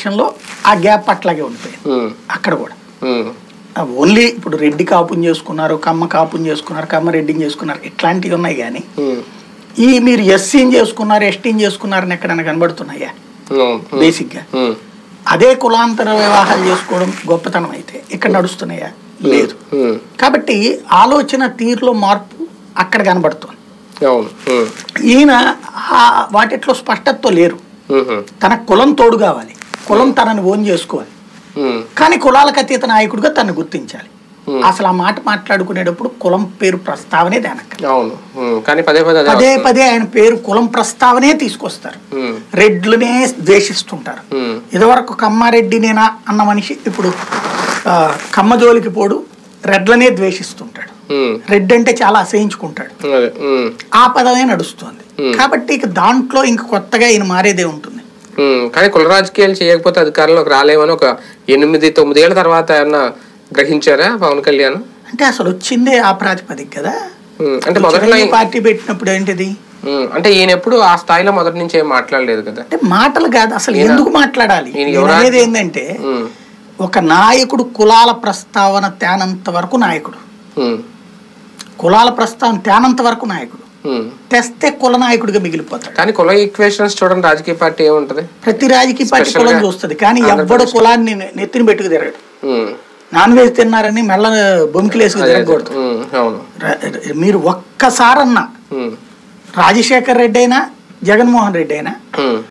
విషయంలో ఆ గ్యాప్ అట్లాగే ఉండిపోయింది అక్కడ కూడా. ఓన్లీ ఇప్పుడు రెడ్డి కాపుని చేసుకున్నారు, కమ్మ కాపుని చేసుకున్నారు, కమ్మ రెడ్డిని చేసుకున్నారు, ఇట్లాంటివి ఉన్నాయి. కానీ ఈ మీరు ఎస్సీని చేసుకున్నారు, ఎస్టీని చేసుకున్నారని ఎక్కడైనా కనబడుతున్నాయా? బేసిక్ గా అదే కులాంతర వివాహాలు చేసుకోవడం గొప్పతనం అయితే ఇక్కడ నడుస్తున్నాయా? లేదు. కాబట్టి ఆలోచన తీరులో మార్పు అక్కడ కనబడుతుంది. ఈయన వాటిట్లో స్పష్టతతో లేరు. తన కులం తోడు కావాలి, కులం తనని ఓన్ చేసుకోవాలి, కానీ కులాలకు అతీత నాయకుడిగా తను గుర్తించాలి. అసలు ఆ మాట మాట్లాడుకునేటప్పుడు కులం పేరు ప్రస్తావనే పదే పదే ఆయన పేరు కులం ప్రస్తావనే తీసుకొస్తారు. రెడ్లనే ద్వేషిస్తుంటారు. ఇదివరకు కమ్మారెడ్డినేనా అన్న మనిషి ఇప్పుడు కమ్మ జోలికి పోడు, రెడ్లనే ద్వేషిస్తుంటాడు. రెడ్డి అంటే చాలా అసహించుకుంటాడు. ఆ పదమే నడుస్తుంది. కాబట్టి ఇక దాంట్లో ఇంక కొత్తగా ఈయన మారేదే ఉంటుంది. కానీ కుల రాజకీయాలు చేయకపోతే అధికారంలోకి రాలేమని ఒక 8-9 ఏళ్ల తర్వాత ఏమన్నా గ్రహించారా పవన్ కళ్యాణ్? అంటే అసలు వచ్చిందే ఆ ప్రాతిపదిక కదా. అంటే మొదట్లో పార్టీ పెట్టినప్పుడు ఏంటిది అంటే ఈయన ఎప్పుడు ఆ స్థాయిలో మొదటి నుంచి ఏం మాట్లాడలేదు కదా. అంటే మాటలు కాదు, అసలు ఎందుకు మాట్లాడాలి అనేది ఏంటంటే, ఒక నాయకుడు కులాల ప్రస్తావన తేనంత వరకు నాయకుడు, కులాల ప్రస్తావన తేనంత వరకు నాయకుడు, తెస్తే కుల నాయకుడిగా మిగిలిపోతాడు. కానీ కుల ఈక్వేషన్స్ చూడండి రాజకీయ పార్టీ ఏముంటది, ప్రతి రాజకీయ పార్టీ కులం చూస్తుంది, కానీ ఎవ్వడు కులాన్ని నెత్తిని పెట్టుకు తిరగడు. నాన్ వెజ్ తిన్నారని మెల్ల బొమ్మికిలేసుకు తిరగకూడదు. మీరు ఒక్కసారన్నా రాజశేఖర్ రెడ్డి అయినా జగన్మోహన్ రెడ్డి అయినా